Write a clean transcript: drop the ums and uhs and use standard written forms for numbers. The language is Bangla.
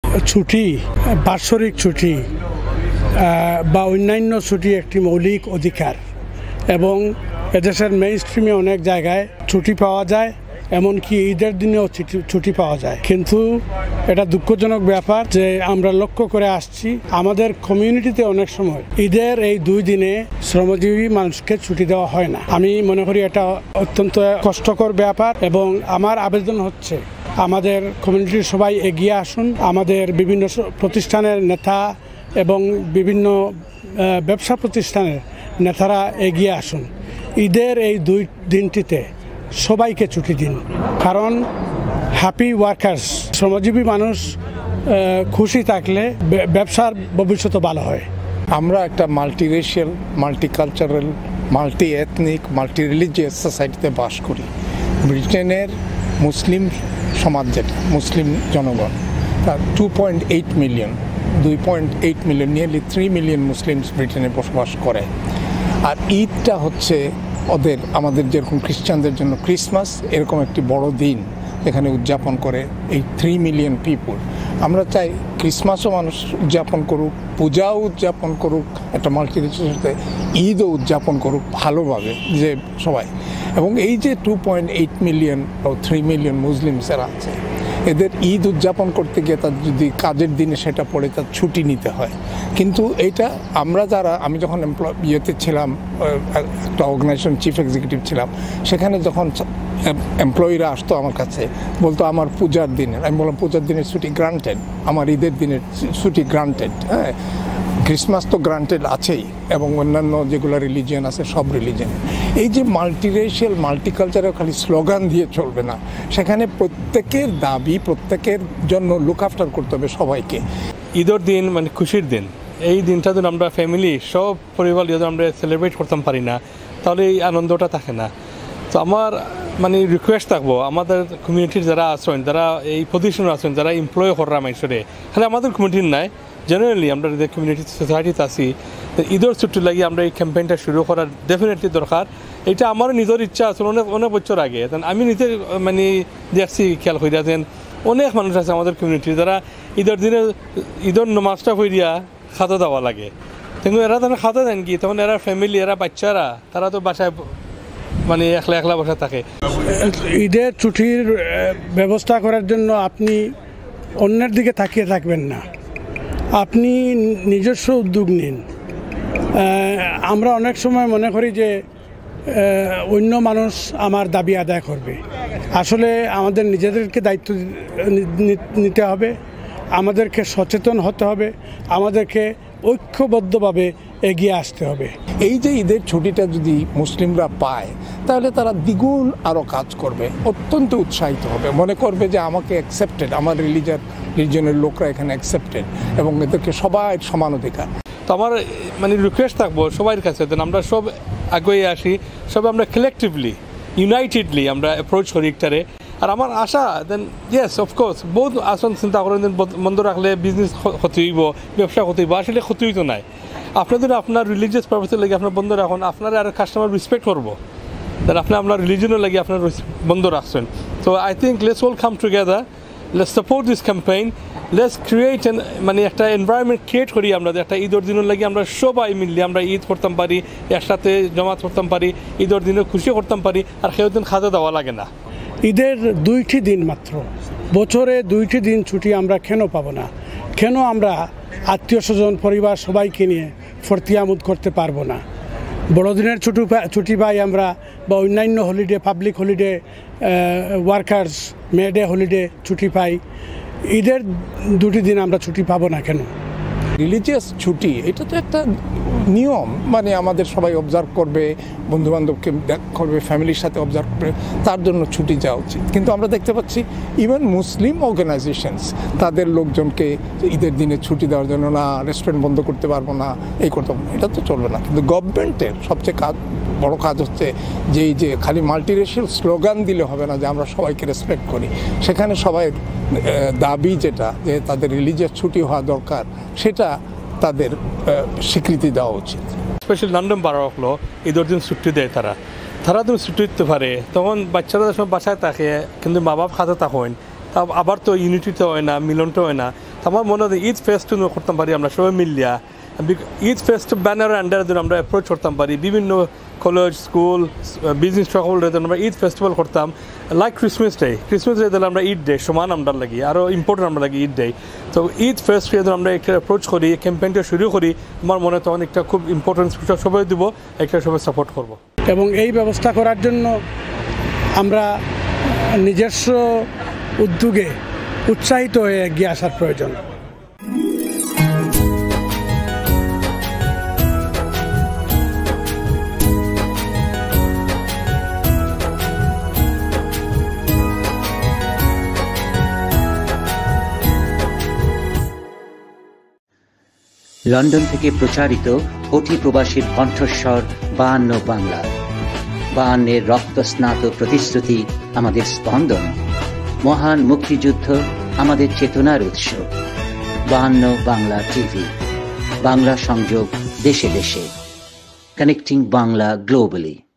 ছুটি, বাৎসরিক ছুটি বা অন্যান্য ছুটি একটি মৌলিক অধিকার এবং এদেশের মেইন স্ট্রিমে অনেক জায়গায় ছুটি পাওয়া যায়, এমনকি ঈদের দিনেও ছুটি পাওয়া যায়। কিন্তু এটা দুঃখজনক ব্যাপার যে আমরা লক্ষ্য করে আসছি আমাদের কমিউনিটিতে অনেক সময় ঈদের এই 2 দিনে শ্রমজীবী মানুষকে ছুটি দেওয়া হয় না। আমি মনে করি এটা অত্যন্ত কষ্টকর ব্যাপার এবং আমার আবেদন হচ্ছে আমাদের কমিউনিটির সবাই এগিয়ে আসুন, আমাদের বিভিন্ন প্রতিষ্ঠানের নেতা এবং বিভিন্ন ব্যবসা প্রতিষ্ঠানের নেতারা এগিয়ে আসুন। ঈদের এই 2 দিনটিতে সবাইকে ছুটি দিন, কারণ হ্যাপি ওয়ার্কার্স, শ্রমজীবী মানুষ খুশি থাকলে ব্যবসার ভবিষ্যৎ ভালো হয়। আমরা একটা multiracial, multicultural, multi ethnic, multi religious সোসাইটিতে বাস করি। ব্রিটেনের মুসলিম সমাজ, যেটা মুসলিম জনগণ, তার 2.8 million, 2.8 million, nearly 3 million Muslims ব্রিটেনে বসবাস করে। আর ঈদটা হচ্ছে আমাদের যেরকম খ্রিস্টানদের জন্য ক্রিসমাস, এরকম একটি বড় দিন এখানে উদযাপন করে এই 3 মিলিয়ন পিপুল। আমরা চাই ক্রিসমাসও মানুষ উদযাপন করুক, পূজাও উদযাপন করুক, একটা মাল্টিরিলিজিয়াস সাথে ঈদও উদযাপন করুক ভালোভাবে যে সবাই। এবং এই যে 2.8 মিলিয়ন বা 3 মিলিয়ন মুসলিমসেরা আছে, এদের ঈদ উদযাপন করতে গিয়ে তার যদি কাজের দিনে সেটা পড়ে তার ছুটি নিতে হয়। কিন্তু এইটা আমি যখন ইয়েতে ছিলাম, একটা অর্গানাইজেশন চিফ এক্সিকিউটিভ ছিলাম, সেখানে যখন এমপ্লয়িরা আসতো আমার কাছে, বলতো আমার পূজার দিনে, আমি বললাম পূজার দিনের ছুটি গ্রান্টেড, আমার ঈদের দিনের ছুটি গ্রান্টেড। হ্যাঁ, ক্রিসমাস তো গ্রান্টেড আছেই, এবং অন্যান্য যেগুলো রিলিজিয়ান আছে সব রিলিজিয়ান। এই যে মাল্টিরেশিয়াল, মাল্টিকালচারাল খালি স্লোগান দিয়ে চলবে না, সেখানে প্রত্যেকের দাবি, প্রত্যেকের জন্য লুক আফটার করতে হবে সবাইকে। ঈদের দিন মানে খুশির দিন, এই দিনটা যদি আমরা ফ্যামিলি সব পরিবার যদি আমরা সেলিব্রেট করতাম পারি না, তাহলে এই আনন্দটা থাকে না। তো আমার মানে রিকোয়েস্ট থাকবো আমাদের কমিউনিটির যারা আছেন, যারা এই পজিশনে আছেন, যারা এমপ্লয় করা মানুষের, খালি আমাদের কমিউনিটির নাই, জেনারেলি আমরা যে কমিউনিটি সোসাইটিতে আছি, ঈদের ছুটি লাগিয়ে আমরা এই ক্যাম্পেইনটা শুরু করার ডেফিনেটলি দরকার। এটা আমার নিজের ইচ্ছা আছে অনেক বছর আগে, আমি নিজে মানে দেখছি, খেয়াল করে দেন অনেক মানুষ আছে আমাদের কমিউনিটির যারা ঈদের দিনে ঈদের নমাজটা হয়ে দিয়া খাতা দেওয়া লাগে, কিন্তু এরা তখন খাতা দেন কি, তখন এরা ফ্যামিলি, এরা বাচ্চারা, তারা তো বাসায় মানে একলা বসে থাকে। ঈদের ছুটির ব্যবস্থা করার জন্য আপনি অন্যের দিকে তাকিয়ে থাকবেন না, আপনি নিজস্ব উদ্যোগ নিন। আমরা অনেক সময় মনে করি যে অন্য মানুষ আমার দাবি আদায় করবে, আসলে আমাদের নিজেদেরকে দায়িত্ব নিতে হবে, আমাদেরকে সচেতন হতে হবে, আমাদেরকে ঐক্যবদ্ধভাবে এগিয়ে আসতে হবে। এই যে ঈদের ছুটিটা যদি মুসলিমরা পায়, তাহলে তারা দ্বিগুণ আরও কাজ করবে, অত্যন্ত উৎসাহিত হবে, মনে করবে যে আমাকে অ্যাকসেপ্টেড, আমার রিলিজিয়নের লোকরা এখানে অ্যাকসেপ্টেড, এবং এদেরকে সবাই সমান অধিকার। তো আমার মানে রিকোয়েস্ট থাকবো সবার কাছে, দেন আমরা সব আগে আসি, সব আমরা কালেকটিভলি, ইউনাইটেডলি আমরা অ্যাপ্রোচ করি একটারে। আর আমার আশা দেন ইয়েস অফকোর্স বহুত আসন চিন্তা করেন, বন্ধ রাখলে বিজনেস ক্ষতি হইব, ব্যবসা ক্ষতি হইব, আসলে ক্ষতি হইতো নাই। আপনাদের আপনার রিলিজিয়াস পারপাসের লাগে আপনার বন্ধ রাখুন, আপনারা আর কাস্টমার রেসপেক্ট করবো, দেন আপনি আপনার রিলিজনের লাগে আপনার বন্ধ রাখছেন। তো I think let's all come together, let's support this campaign, let's create মানে একটা এনভায়রনমেন্ট ক্রিয়েট করি আমরা, একটা ঈদের দিনের লাগে আমরা সবাই মিললে আমরা ঈদ করতাম পারি, একসাথে জমাত করতাম পারি, ঈদের দিনে খুশি করতাম পারি, আর সেই দিন খাওয়া দেওয়া লাগে না। ঈদের 2টি দিন মাত্র, বছরে 2টি দিন ছুটি আমরা কেন পাবো না? কেন আমরা আত্মীয় স্বজন, পরিবার সবাইকে নিয়ে ফর্তিয়ামুদ করতে পারবো না? বড়দিনের ছুটি পাই আমরা, বা অন্যান্য holiday, public holiday, workers May Day holiday ছুটি পাই, ঈদের 2টি দিন আমরা ছুটি পাবো না কেন? রিলিজিয়াস ছুটি এটা তো একটা নিয়ম, মানে আমাদের সবাই অবজার্ভ করবে, বন্ধুবান্ধবকে করবে, ফ্যামিলির সাথে অবজার্ভ করবে, তার জন্য ছুটি যাওয়া উচিত। কিন্তু আমরা দেখতে পাচ্ছি ইভেন মুসলিম অর্গানাইজেশনস তাদের লোকজনকে ঈদের দিনে ছুটি দেওয়ার জন্য, না রেস্টুরেন্ট বন্ধ করতে পারবো না, এই করতে পারবো না, এটা তো চলবে না। কিন্তু গভর্নমেন্টের সবচেয়ে বড় কাজ হচ্ছে যে খালি মাল্টিরেশিয়াল স্লোগান দিলে হবে না যে আমরা সবাইকে রেসপেক্ট করি, সেখানে সবাই দাবি যেটা যে তাদের রিলিজিয়াস ছুটি হওয়া দরকার, সেটা তাদের স্বীকৃতি দেওয়া উচিত। স্পেশালি লন্ডন বারো হলো ঈদের দিন ছুটি দেয়, তারা তুমি ছুটি দিতে পারে, তখন বাচ্চারা সময় বাসায় থাকে, কিন্তু মা বাপ খাতে থাকেন, তা আবার তো ইউনিটিতে হয় না, মিলনটা হয় না। তো আমার মনে হয় ঈদ ফেস্ট করতাম পারি আমরা সবাই মিলিয়া ঈদ ফেস্ট ব্যানার আন্ডারে যদি আমরা অ্যাপ্রোচ করতাম পারি বিভিন্ন কলেজ স্কুল বিজনেস সকলের আমরা ঈদ ফেস্টিভ্যাল করতাম লাইক ক্রিসমাস ডে দিলে আমরা ঈদ ডে সমান আমরা লাগি আরও ইম্পর্টেন্ট আমরা লাগি ঈদ ডে তো ঈদ ফেস্ট যদি আমরা একটা অ্যাপ্রোচ করি ক্যাম্পেইনটা শুরু করি আমার মনে হয় তখন একটা খুব ইম্পর্টেন্স সবাই দিব একটা সবাই সাপোর্ট করব এবং এই ব্যবস্থা করার জন্য আমরা নিজস্ব উদ্যোগে উৎসাহিত হয়ে এগিয়ে আসার প্রয়োজন। লন্ডন থেকে প্রচারিত কোটি প্রবাসীর কণ্ঠস্বর 52 বাংলা। 52 রক্তস্নাত প্রতিশ্রুতি আমাদের স্পন্দন, মহান মুক্তিযুদ্ধ আমাদের চেতনার উৎস। 52 বাংলা টিভি, বাংলা সংযোগ দেশে দেশে। Connecting Bangla globally.